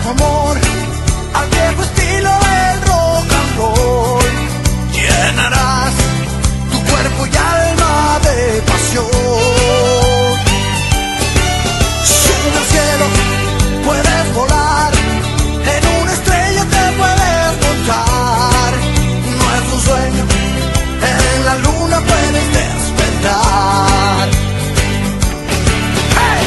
amor al viejo estilo del rock and roll. Llenarás tu cuerpo y alma de pasión. Sube al cielo, puedes volar, en una estrella te puedes montar. No es un sueño, en la luna puedes despertar. ¡Hey!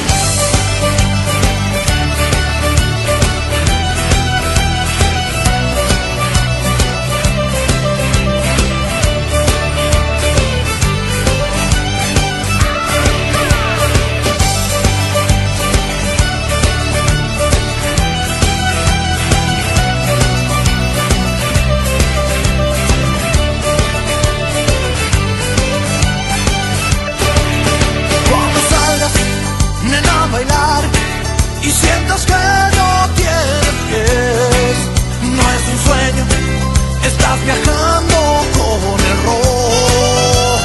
Bailar y sientas que no tienes pies. No es un sueño, estás viajando con el rock.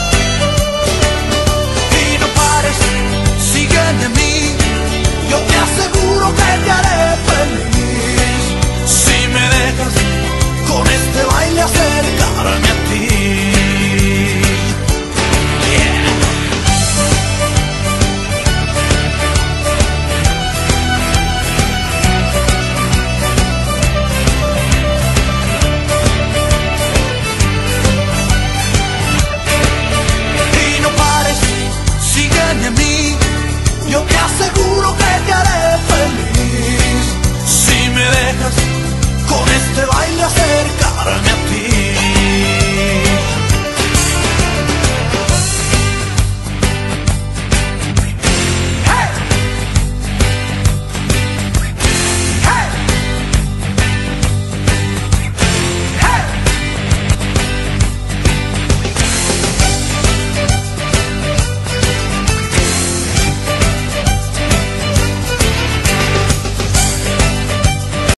Y no pares, sígueme a mí, yo te aseguro que te haré feliz. Si me dejas con este baile acercarme a ti. Yo te aseguro que te haré feliz. Si me dejas con este baile acercarme a ti.